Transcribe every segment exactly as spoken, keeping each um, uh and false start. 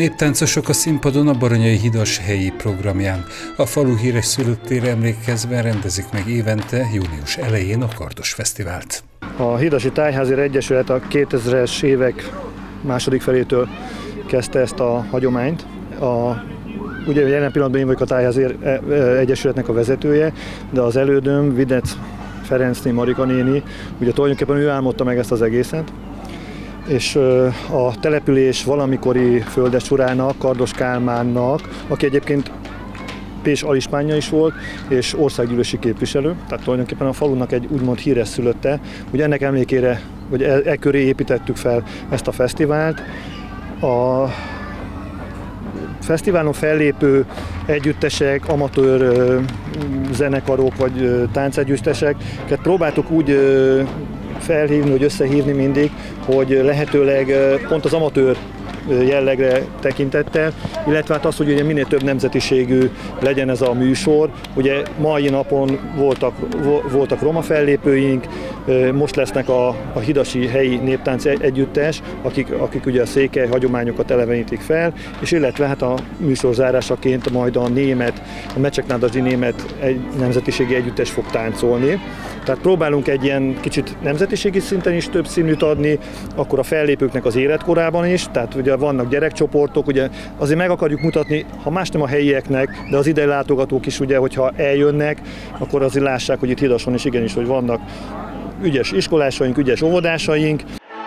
Néptáncosok a színpadon a Baranyai Hidas helyi programján. A falu híres szülöttére emlékezve rendezik meg évente június elején a Kardos Fesztivált. A Hidasi Tájházér Egyesület a kétezres évek második felétől kezdte ezt a hagyományt. A, ugye jelen pillanatban én vagyok a Tájházér Egyesületnek a vezetője, de az elődöm, Videc Ferencné Marika néni, ugye tulajdonképpen ő álmodta meg ezt az egészet. És a település valamikori földesurának, Kardos Kálmánnak, aki egyébként Pés alispánja is volt, és országgyűlési képviselő, tehát tulajdonképpen a falunak egy úgymond híres szülötte, hogy ennek emlékére, vagy e, e köré építettük fel ezt a fesztivált. A fesztiválon fellépő együttesek, amatőr zenekarok vagy táncegyütteseket próbáltuk úgy felhívni, hogy összehívni mindig, hogy lehetőleg pont az amatőr jellegre tekintettel, illetve hát az, hogy ugye minél több nemzetiségű legyen ez a műsor. Ugye mai napon voltak, voltak roma fellépőink, most lesznek a, a hidasi helyi néptánc együttes, akik, akik ugye a székely hagyományokat elevenítik fel, és illetve hát a műsor zárásaként majd a német, a mecseknádasdi német egy nemzetiségi együttes fog táncolni. Tehát próbálunk egy ilyen kicsit nemzetiségi szinten is több színűt adni, akkor a fellépőknek az életkorában is, tehát ugye vannak gyerekcsoportok, ugye azért meg akarjuk mutatni, ha más nem a helyieknek, de az ide látogatók is ugye, hogyha eljönnek, akkor azért lássák, hogy itt Hidason is igenis, hogy vannak ügyes iskolásaink, ügyes óvodásaink.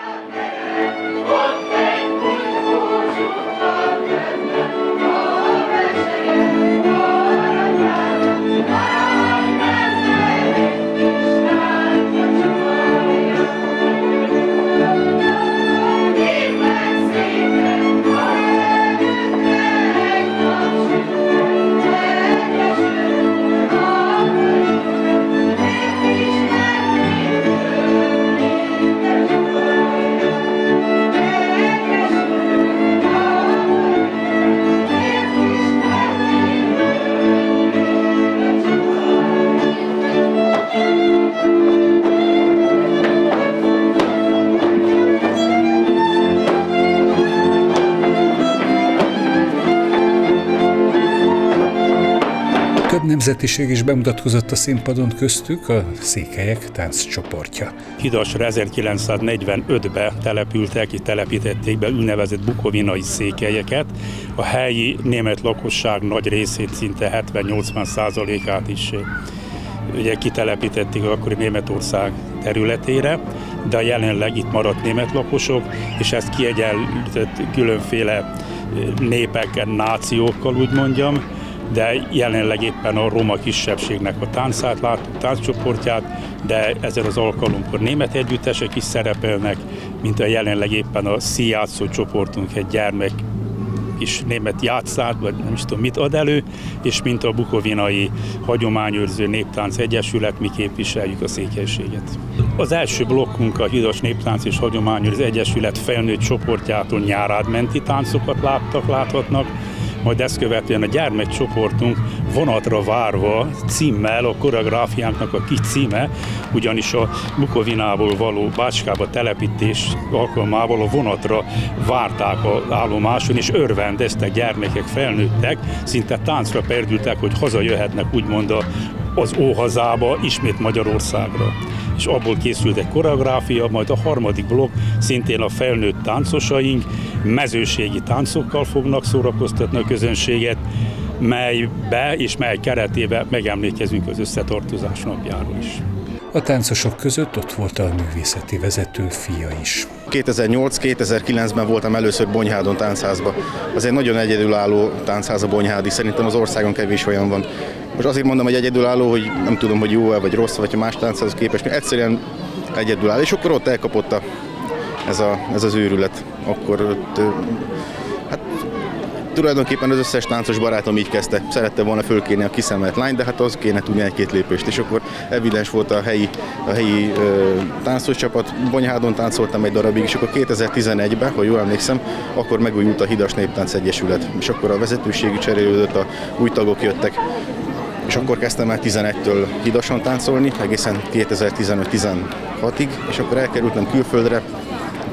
Több nemzetiség is bemutatkozott a színpadon, köztük a székelyek tánccsoportja. Hidasra ezerkilencszáznegyvenötben települtek, itt telepítették be úgynevezett bukovinai székelyeket. A helyi német lakosság nagy részét, szinte hetven-nyolcvan százalékát is ugye kitelepítették akkori Németország területére, de jelenleg itt maradt német lakosok, és ezt kiegyenlített különféle népekkel, nációkkal, úgy mondjam, de jelenleg éppen a roma kisebbségnek a táncát láttuk, tánccsoportját, de ezen az alkalomkor német együttesek is szerepelnek, mint a jelenleg éppen a színjátszó csoportunk egy gyermek is német játszát, vagy nem is tudom mit ad elő, és mint a bukovinai hagyományőrző néptánc egyesület, mi képviseljük a székelységet. Az első blokkunk a Hidas Néptánc és Hagyományőrző Egyesület felnőtt csoportjától nyárádmenti táncokat láttak, láthatnak, majd ezt követően a gyermekcsoportunk vonatra várva címmel, a koreográfiánknak a kis címe, ugyanis a Bukovinából való Bácskába telepítés alkalmával a vonatra várták az állomáson, és örvendeztek gyermekek, felnőttek, szinte táncra perdültek, hogy hazajöhetnek úgymond az óhazába, ismét Magyarországra. És abból készült egy koreográfia, majd a harmadik blokk szintén a felnőtt táncosaink mezőségi táncokkal fognak szórakoztatni a közönséget, melybe és mely keretében megemlékezünk az összetartozás napjáról is. A táncosok között ott volt a művészeti vezető fia is. kétezer-nyolc-kétezer-kilencben voltam először Bonyhádon táncházba. Az egy nagyon egyedülálló táncház a Bonyhádi, szerintem az országon kevés olyan van. Most azért mondom, hogy egyedülálló, hogy nem tudom, hogy jó-e vagy rossz, vagy más tánchoz képest, mert egyszerűen egyedülálló. És akkor ott elkapott a, ez, a, ez az őrület. Akkor ott, hát tulajdonképpen az összes táncos barátom így kezdte. Szerette volna fölkérni a kiszemelt lányt, de hát az kéne tudni egy-két lépést. És akkor evidens volt a helyi, a helyi ö, táncos csapat. Bonyhádon táncoltam egy darabig, és akkor kétezer-tizenegyben, ha jól emlékszem, akkor megújult a Hidas Néptánc Egyesület. És akkor a vezetőségi cserélődött, a új tagok jöttek. És akkor kezdtem el tizenegytől Hidason táncolni, egészen kétezer-tizenöt-tizenhatig, és akkor elkerültem külföldre,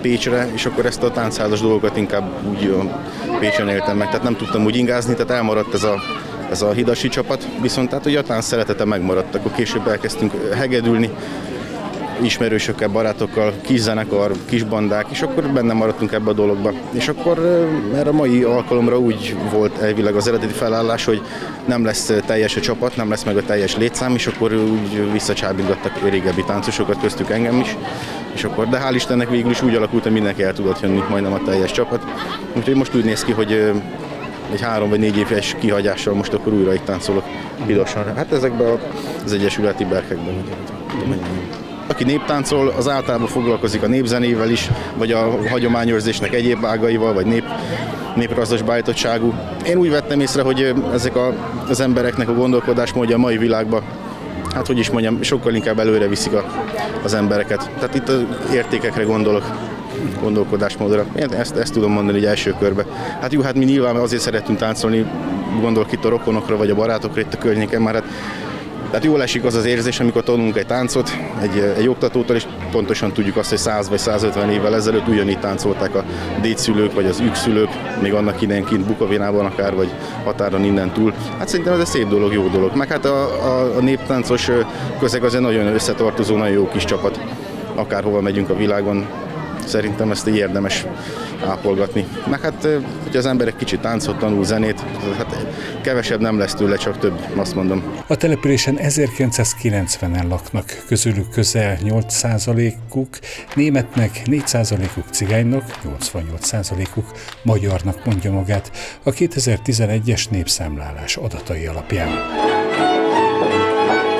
Pécsre, és akkor ezt a táncházas dolgokat inkább úgy Pécsen éltem meg, tehát nem tudtam úgy ingázni, tehát elmaradt ez a, ez a hidasi csapat, viszont tehát ugye a tánc szeretete megmaradt, akkor később elkezdtünk hegedülni, ismerősökkel, barátokkal, kis zenekar, kis bandák, és akkor benne maradtunk ebbe a dologba. És akkor erre a mai alkalomra úgy volt elvileg az eredeti felállás, hogy nem lesz teljes a csapat, nem lesz meg a teljes létszám, és akkor úgy visszacsábítgattak régebbi táncosokat, köztük engem is. És akkor, de hál' Istennek végül is úgy alakult, hogy mindenki el tudott jönni, majdnem a teljes csapat. Úgyhogy most úgy néz ki, hogy egy három vagy négy éves kihagyással most akkor újra itt táncolok Hidason. Hát ezekben az egyesületi berkekben. Aki néptáncol, az általában foglalkozik a népzenével is, vagy a hagyományőrzésnek egyéb ágaival, vagy nép, néprazdas beállítottságú. Én úgy vettem észre, hogy ezek a, az embereknek a gondolkodásmódja a mai világban, hát hogy is mondjam, sokkal inkább előre viszik a, az embereket. Tehát itt az értékekre gondolok, gondolkodásmódra. Én ezt, ezt tudom mondani egy első körbe. Hát jó, hát mi nyilván azért szeretünk táncolni, gondolok itt a rokonokra, vagy a barátokra itt a környéken, már hát Tehát jól esik az az érzés, amikor tanulunk egy táncot egy, egy oktatótól, és pontosan tudjuk azt, hogy száz vagy százötven évvel ezelőtt ugyanígy táncolták a dédszülők vagy az ükszülők, még annak idején kint Bukovinában akár, vagy határon innen túl. Hát szerintem ez egy szép dolog, jó dolog. Meg hát a, a, a néptáncos közeg az egy nagyon összetartozó, nagyon jó kis csapat. Akárhova megyünk a világon, szerintem ezt így érdemes ápolgatni. Meg hát, hogyha az emberek kicsit táncot tanul, zenét, hát kevesebb nem lesz tőle, csak több, azt mondom. A településen ezerkilencszázkilencvenen laknak, közülük közel nyolc százalékuk németnek, négy százalékuk cigánynak, nyolcvannyolc százalékuk magyarnak mondja magát a kétezer-tizenegyes népszámlálás adatai alapján.